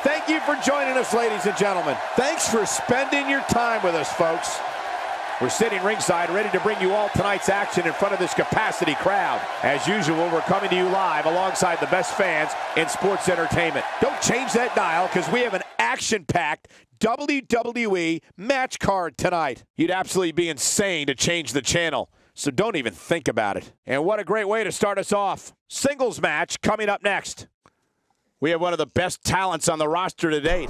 Thank you for joining us, ladies and gentlemen. Thanks for spending your time with us, folks. We're sitting ringside, ready to bring you all tonight's action in front of this capacity crowd. As usual, we're coming to you live alongside the best fans in sports entertainment. Don't change that dial, because we have an action-packed WWE match card tonight. You'd absolutely be insane to change the channel, so don't even think about it. And what a great way to start us off. Singles match coming up next. We have one of the best talents on the roster to date.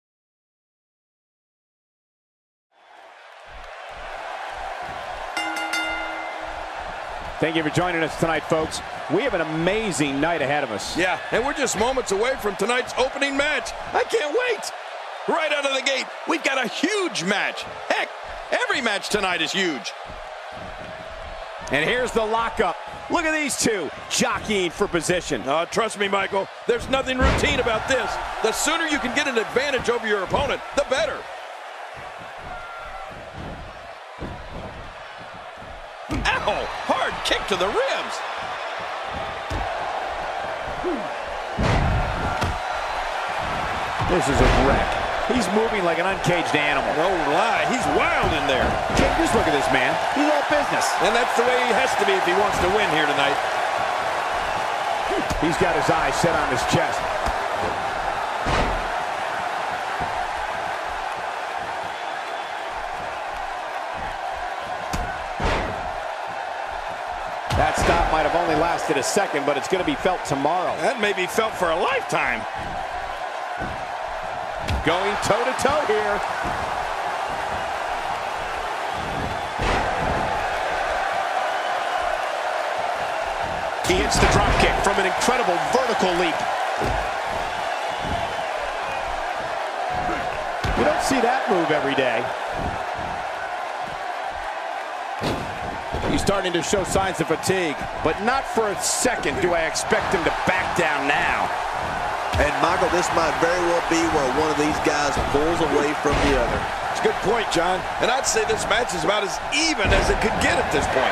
Thank you for joining us tonight, folks. We have an amazing night ahead of us. Yeah, and we're just moments away from tonight's opening match. I can't wait. Right out of the gate, we've got a huge match. Heck, every match tonight is huge. And here's the lockup. Look at these two jockeying for position. Trust me, Michael, there's nothing routine about this. The sooner you can get an advantage over your opponent, the better. Ow! Hard kick to the ribs. This is a wreck. He's moving like an uncaged animal. No lie, he's wild in there. Just look at this man. He's all business. And that's the way he has to be if he wants to win here tonight. He's got his eyes set on his chest. That stop might have only lasted a second, but it's going to be felt tomorrow. That may be felt for a lifetime. Going toe-to-toe here. He hits the drop kick from an incredible vertical leap. You don't see that move every day. He's starting to show signs of fatigue, but not for a second do I expect him to back down now. And Michael, this might very well be where one of these guys pulls away from the other. It's a good point, John. And I'd say this match is about as even as it could get at this point.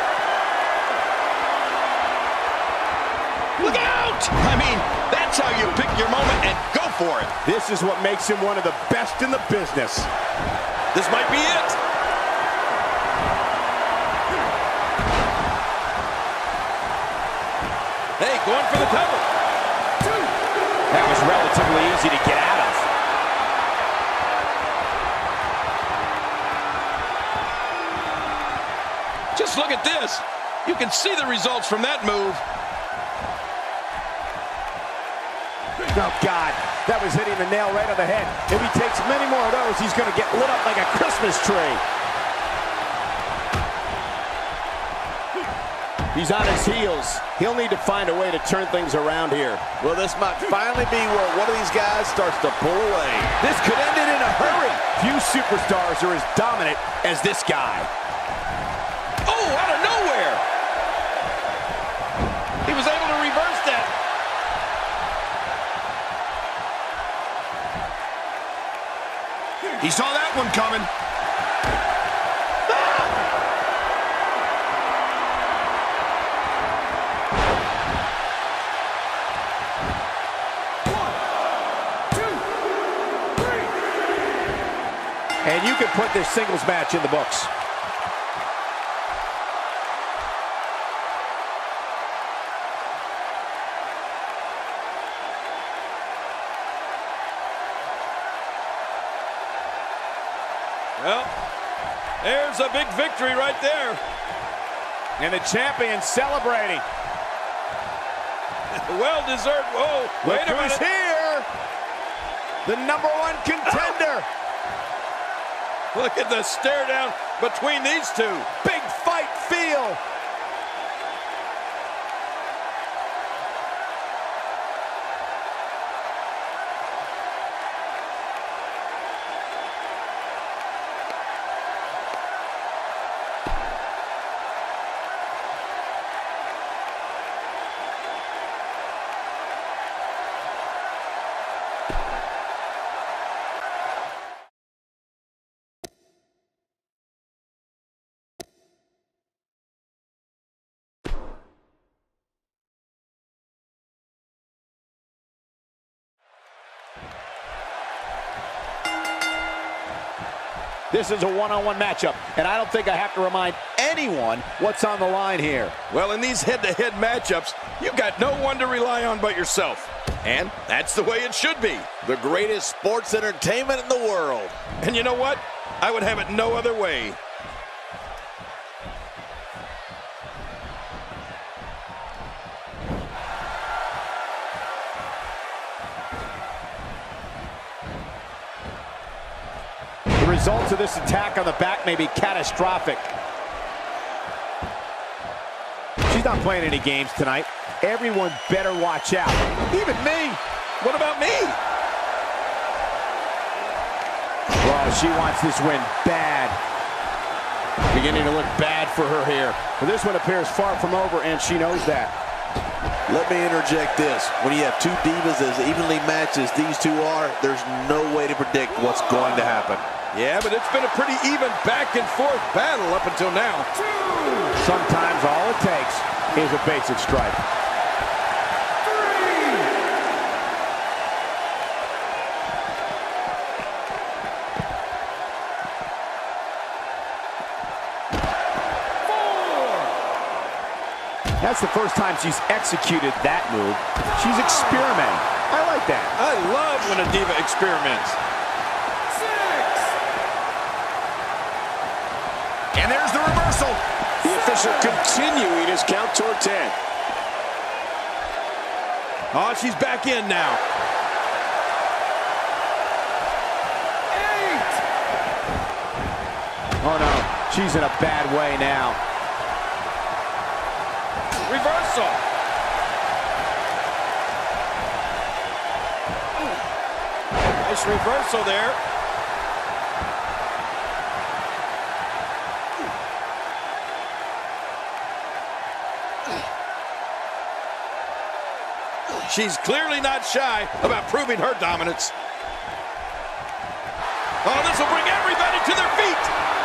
Look out! I mean, that's how you pick your moment and go for it. This is what makes him one of the best in the business. This might be it. Hey, going for the cover. That was relatively easy to get out of. Just look at this. You can see the results from that move. Oh, God. That was hitting the nail right on the head. If he takes many more of those, he's going to get lit up like a Christmas tree. He's on his heels. He'll need to find a way to turn things around here. Well, this might finally be where one of these guys starts to pull away. This could end it in a hurry. Few superstars are as dominant as this guy. Oh, out of nowhere. He was able to reverse that. He saw that one coming. And you can put this singles match in the books. Well, there's a big victory right there. And the champion celebrating. Well-deserved. Whoa, Look wait a minute. who's here. The #1 contender. Look at the stare down between these two. Big fight feel. This is a one-on-one matchup, and I don't think I have to remind anyone what's on the line here. Well, in these head-to-head matchups, you've got no one to rely on but yourself. And that's the way it should be. The greatest sports entertainment in the world. And you know what? I would have it no other way. The results of this attack on the back may be catastrophic. She's not playing any games tonight. Everyone better watch out. Even me. What about me? Well, she wants this win bad. Beginning to look bad for her here. But this one appears far from over, and she knows that. Let me interject this. When you have two divas as evenly matched as these two are, there's no way to predict what's going to happen. Yeah, but it's been a pretty even back-and-forth battle up until now. Sometimes all it takes is a basic strike. That's the first time she's executed that move. She's experimenting. I like that. I love when a diva experiments. And there's the reversal. The official continuing his count toward 10. Oh, she's back in now. 8. Oh, no. She's in a bad way now. Reversal. Nice reversal there. She's clearly not shy about proving her dominance. Oh, this will bring everybody to their feet.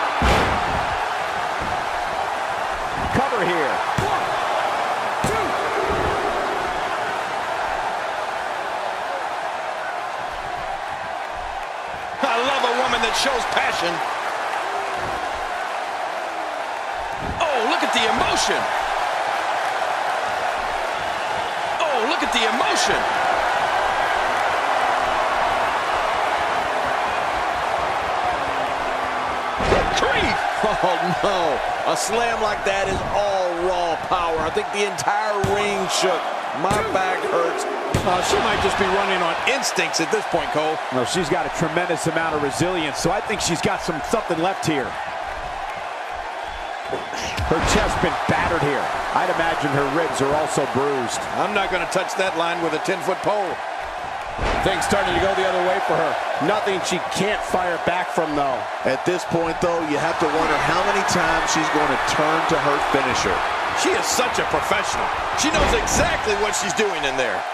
Cover here. 1, 2. I love a woman that shows passion. Oh, look at the emotion. Look at the emotion. Grief. Oh, no. A slam like that is all raw power. I think the entire ring shook. My back hurts. She might just be running on instincts at this point, Cole. Well, she's got a tremendous amount of resilience, so I think she's got something left here. Her chest's been battered here. I'd imagine her ribs are also bruised. I'm not going to touch that line with a 10-foot pole. Things starting to go the other way for her. Nothing she can't fire back from, though. At this point, though, you have to wonder how many times she's going to turn to her finisher. She is such a professional. She knows exactly what she's doing in there.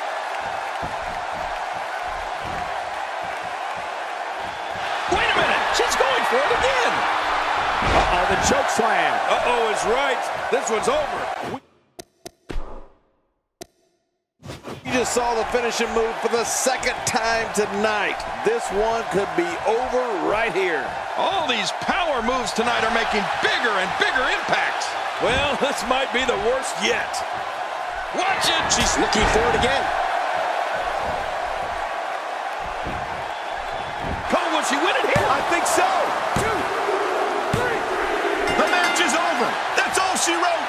Wait a minute. She's going for it again. Uh-oh, the choke slam. Uh-oh is right. This one's over. You just saw the finishing move for the second time tonight. This one could be over right here. All these power moves tonight are making bigger and bigger impacts. Well, this might be the worst yet. Watch it. She's looking for it again. Cole, will she win it here? I think so. 2, 3. The match is over. That's all she wrote.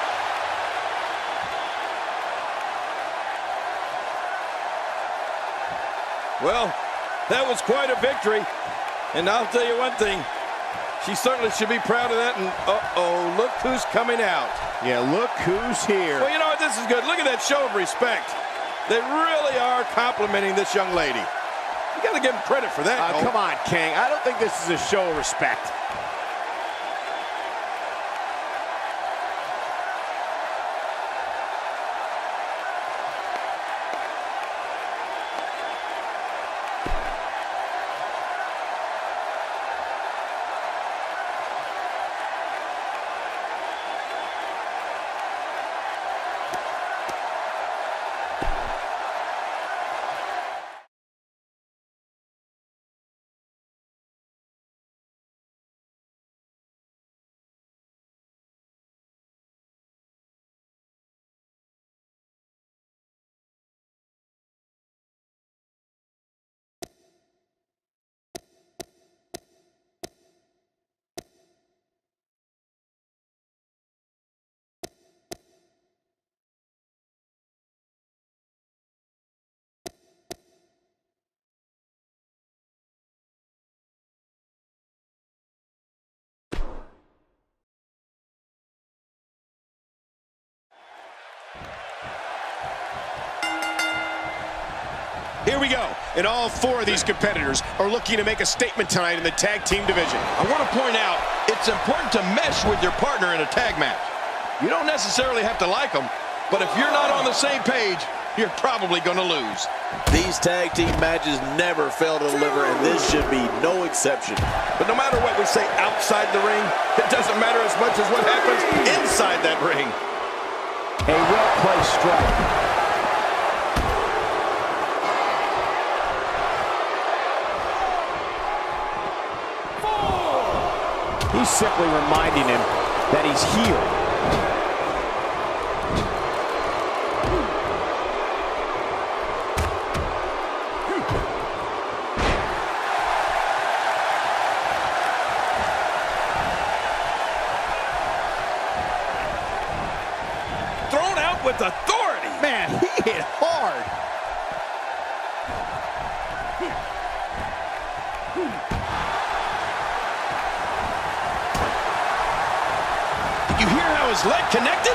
Well, that was quite a victory. And I'll tell you one thing. She certainly should be proud of that. And uh-oh, look who's coming out. Yeah, look who's here. Well, you know what? This is good. Look at that show of respect. They really are complimenting this young lady. You got to give them credit for that. Come on, King. I don't think this is a show of respect. Here we go. And all four of these competitors are looking to make a statement tonight in the tag team division. I want to point out, it's important to mesh with your partner in a tag match. You don't necessarily have to like them, but if you're not on the same page, you're probably going to lose. These tag team matches never fail to deliver, and this should be no exception. But no matter what we say outside the ring, it doesn't matter as much as what happens inside that ring. A well-placed strike. He's simply reminding him that he's healed. Thrown out with authority. Man, he hit hard. You hear how his leg connected?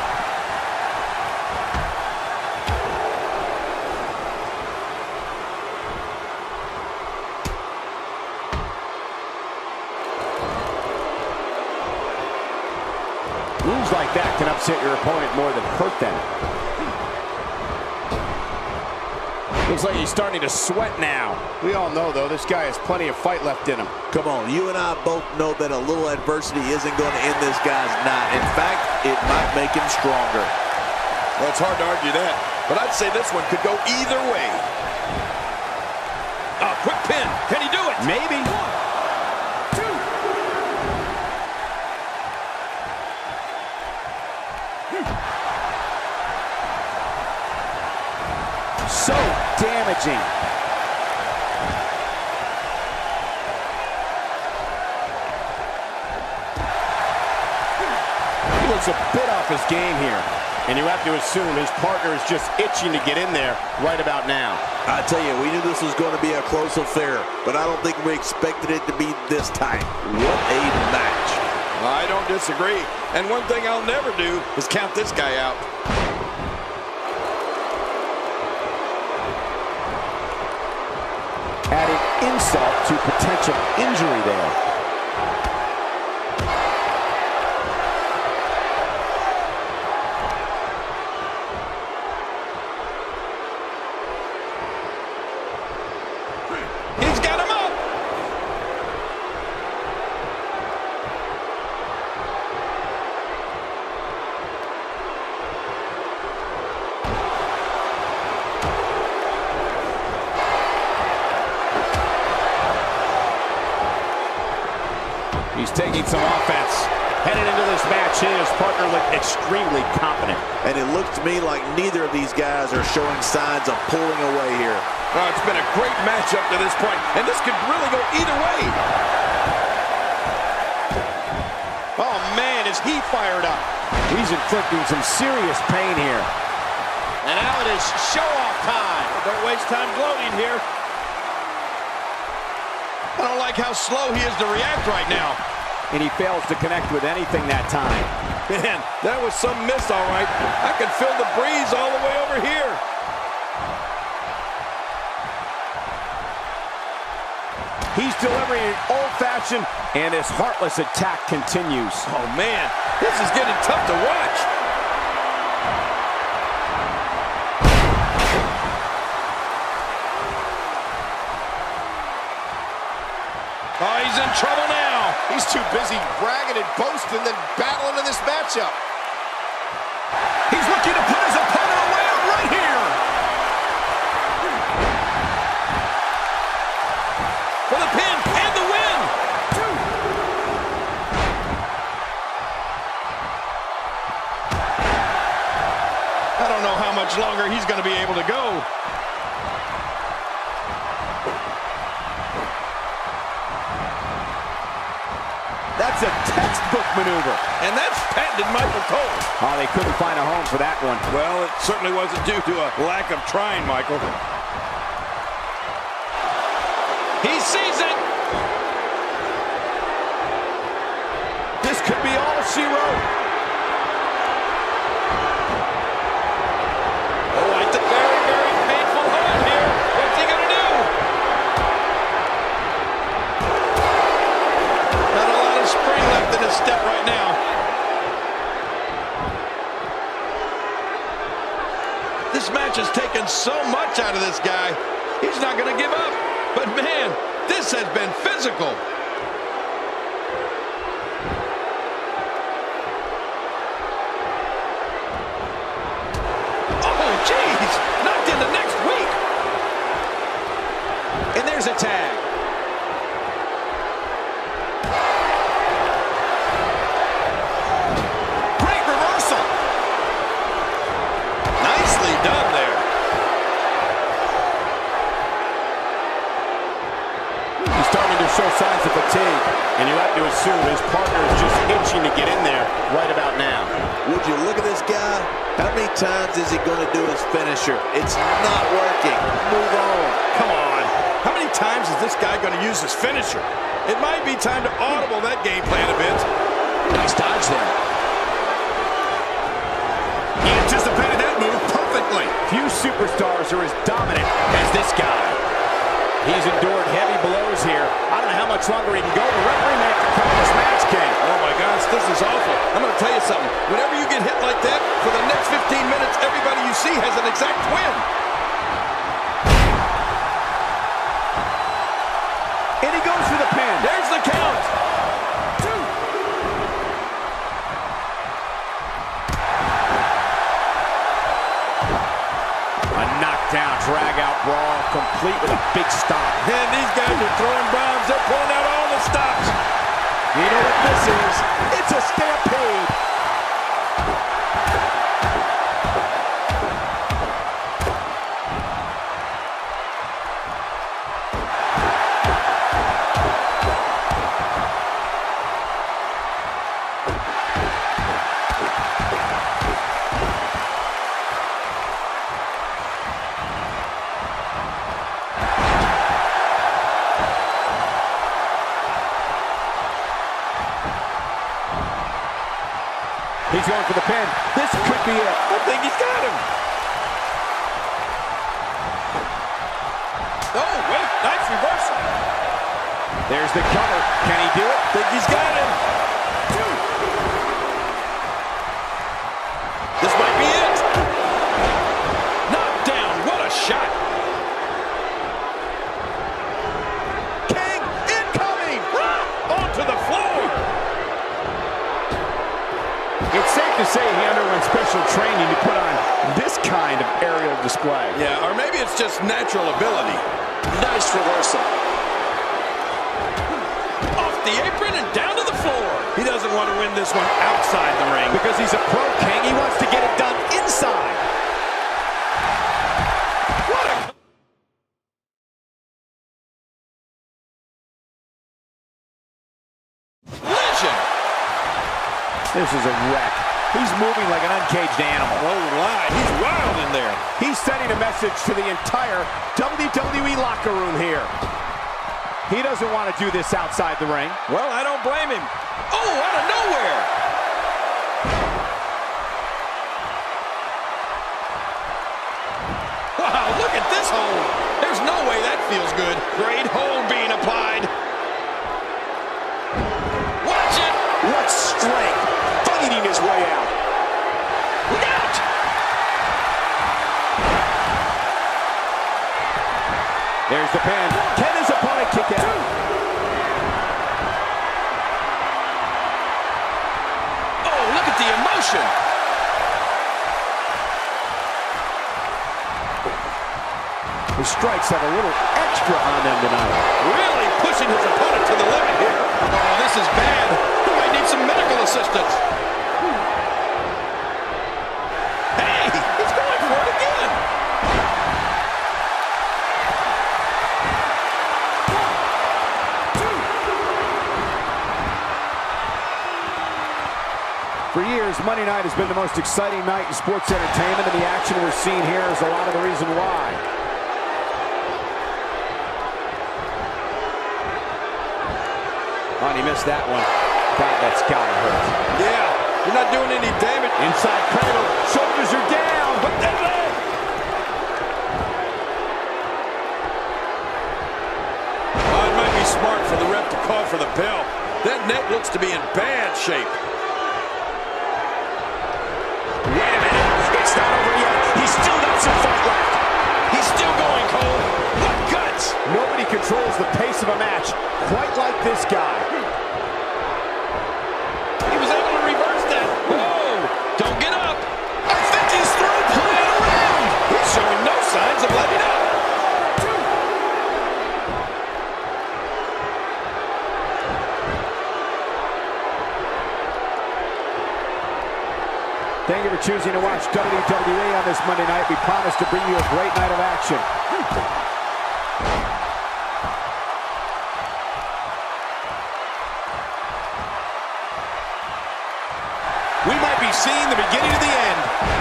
Moves like that can upset your opponent more than hurt them. Looks like he's starting to sweat now. We all know, though, this guy has plenty of fight left in him. Come on, you and I both know that a little adversity isn't going to end this guy's night. In fact, it might make him stronger. Well, it's hard to argue that, but I'd say this one could go either way. A quick pin. Can he do it? Maybe. 1, 2. So damaging. He looks a bit off his game here. And you have to assume his partner is just itching to get in there right about now. I tell you, we knew this was going to be a close affair, but I don't think we expected it to be this tight. What a match. I don't disagree. And one thing I'll never do is count this guy out. Adding insult to potential injury there. He's got him up. He's taking some offense. Headed into this match, he and his partner look extremely confident. And it looks to me like neither of these guys are showing signs of pulling away here. Oh, it's been a great match up to this point, and this could really go either way. Oh, man, is he fired up. He's inflicting some serious pain here. And now it is show-off time. Don't waste time gloating here. I don't like how slow he is to react right now. And he fails to connect with anything that time. Man, that was some miss, all right. I can feel the breeze all the way over here. He's delivering an old-fashioned, and his heartless attack continues. Oh, man, this is getting tough to watch. Oh, he's in trouble now. He's too busy bragging and boasting than battling in this matchup. He's looking to put his opponent away right here. For the pin and the win. I don't know how much longer he's going to be able to go. That's a textbook maneuver. And that's patented Michael Cole. Oh, they couldn't find a home for that one. Well, it certainly wasn't due to a lack of trying, Michael. He sees it. This could be all she wrote. Oh, it's a very, very painful hold here. so much out of this guy. He's not going to give up. But, man, this has been physical. Oh, jeez. Knocked into next week. And there's a tag. Great reversal. Nicely done there. He's starting to show signs of fatigue, and you have to assume his partner is just itching to get in there right about now. Would you look at this guy? How many times is he going to do his finisher? It's not working. Move on. Come on. How many times is this guy going to use his finisher? It might be time to audible that game plan a bit. Nice dodge there. He anticipated that move perfectly. Few superstars are as dominant as this guy. He's endured heavy blows here. I don't know how much longer he can go. The referee may have to call this match, King. Oh, my gosh, this is awful. I'm going to tell you something. Whenever you get hit like that, for the next 15 minutes, everybody you see has an exact twin. And he goes for the pin. There's the count. A knockdown, drag-out brawl, complete with a big stop. Man, these guys are throwing bombs. They're pulling out all the stops. You know what this is? It's a stampede. He's going for the pin. This could be it. I think he's got him. Oh, wait, nice reversal. There's the cover. Can he do it? Think he's got him. This might be it. Knocked down. What a shot. King incoming. Onto the floor. It's safe to say he underwent special training to put on this kind of aerial display. Yeah, or maybe it's just natural ability. Nice reversal. Off the apron and down to the floor. He doesn't want to win this one outside the ring. Because he's a pro, King. He wants to get it done inside. What a collision. This is a wreck. He's moving like an uncaged animal. Oh, my. He's wild in there. He's sending a message to the entire WWE locker room here. He doesn't want to do this outside the ring. Well, I don't blame him. Oh, out of nowhere. Wow, look at this hold. There's no way that feels good. Great hold being applied. Watch it. What strength. Fighting his way out. Look out. There's the pin. Can his opponent kick out? Oh, look at the emotion. The strikes have a little extra on them tonight. Really pushing his opponent to the limit here. Oh, this is bad. He might need some medical assistance. Hey, he's going for it again. For years, Monday night has been the most exciting night in sports entertainment, and the action we're seeing here is a lot of the reason why. Oh, and he missed that one. God, that's gotta hurt. Yeah, you're not doing any damage. Inside cradle, shoulders are down, but that leg. Oh, it might be smart for the ref to call for the bell. That neck looks to be in bad shape. Wait a minute, it's not over yet. He's still got some fight left. controls the pace of a match, quite like this guy. He was able to reverse that. Whoa! Don't get up. I think he's through playing around. He's showing no signs of letting up. Thank you for choosing to watch WWE on this Monday night. We promise to bring you a great night of action. We might be seeing the beginning of the end.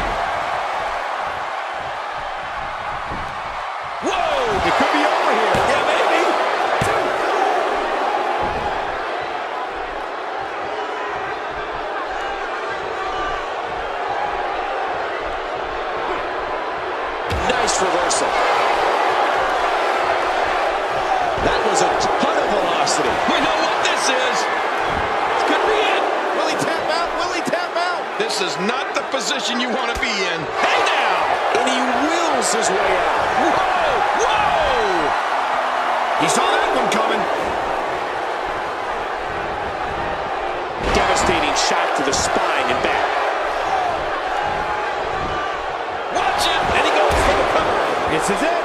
Whoa! It could be over here. Yeah, maybe. Nice reversal. That was a ton of velocity. We know what this is. This could be it. Will he tap out? Will he tap out? This is not the position you want to be in. Hey now! And he wills his way out. Whoa! Whoa! He saw that one coming. Devastating shot to the spine and back. Watch it! And he goes for the cover. This is it.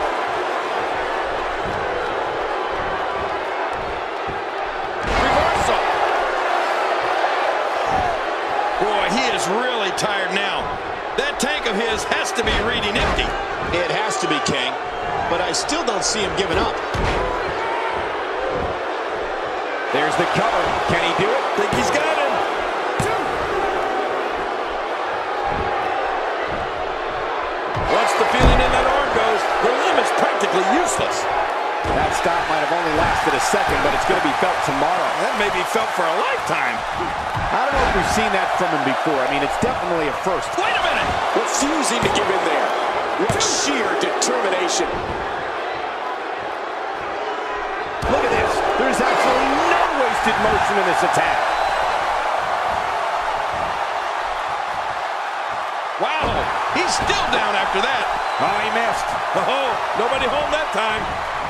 Reversal. Boy, he is really tired now. That tank of his has to be reading empty. It has to be, King. But I still don't see him giving up. There's the cover. Can he do it? Think he's got him. Once the feeling in that arm goes, the limit's practically useless. That stop might have only lasted a second, but it's going to be felt tomorrow. That may be felt for a lifetime. I don't know if we've seen that from him before. I mean, it's definitely a first. Wait a minute! Refusing to give in there. What sheer determination. Look at this. There's absolutely no wasted motion in this attack. Wow! He's still down after that. Oh, he missed. Oh, nobody home that time.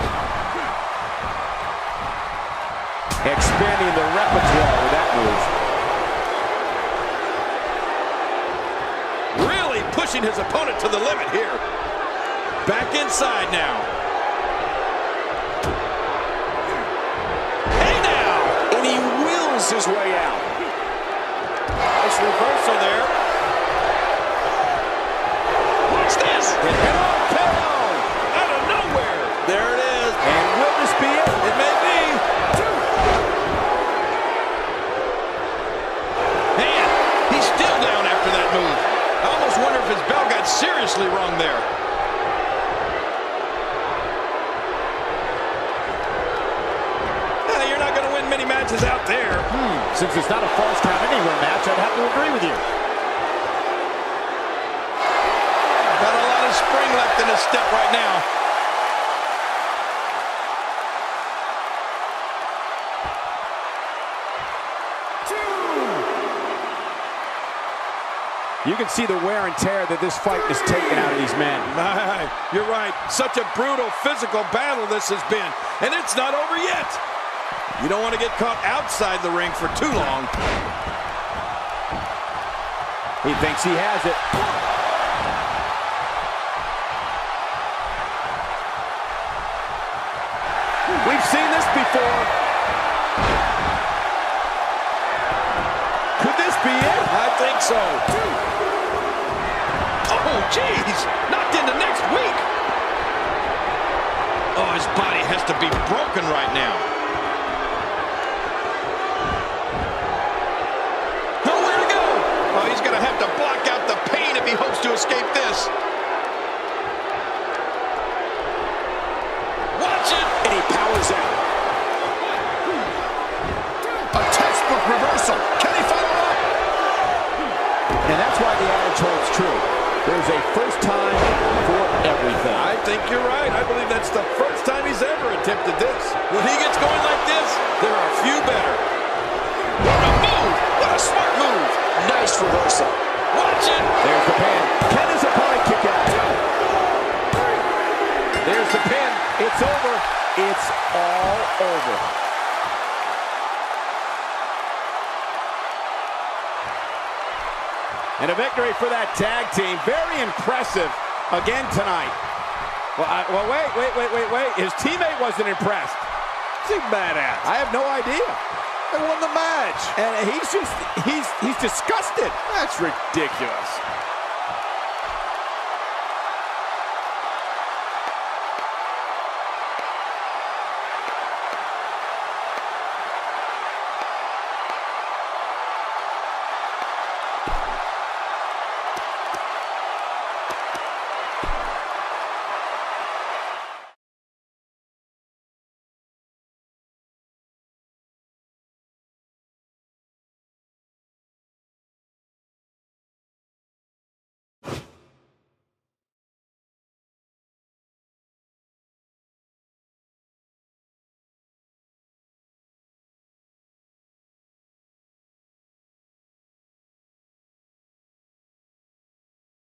Expanding the repertoire with that move. Really pushing his opponent to the limit here. Back inside now. Hey now! And he wills his way out. Nice reversal there. Watch this! Out of nowhere. There it is. And will this be it? It may be. Man, he's still down after that move. I almost wonder if his bell got seriously wrong there. You're not going to win many matches out there. Since it's not a false count anywhere match, I'd have to agree with you. Got a lot of spring left in his step right now. You can see the wear and tear that this fight has taken out of these men. You're right. Such a brutal physical battle this has been. And it's not over yet. You don't want to get caught outside the ring for too long. He thinks he has it. We've seen this before. Could this be it? I think so. Oh, jeez! Knocked into next week! Oh, his body has to be broken right now. Nowhere to go! Oh, he's gonna have to block out the pain if he hopes to escape this. Watch it! And he powers out. A textbook reversal. Can he follow up? And that's why the adage holds true. There's a first time for everything. I think you're right. I believe that's the first time he's ever attempted this. When he gets going like this, there are a few better. What a move! What a smart move! Nice reversal. Watch it! There's the pin. Can his opponent kick out? There's the pin. It's over. It's all over. And a victory for that tag team. Very impressive again tonight. Well, wait. His teammate wasn't impressed. He's badass. I have no idea. They won the match. And he's disgusted. That's ridiculous.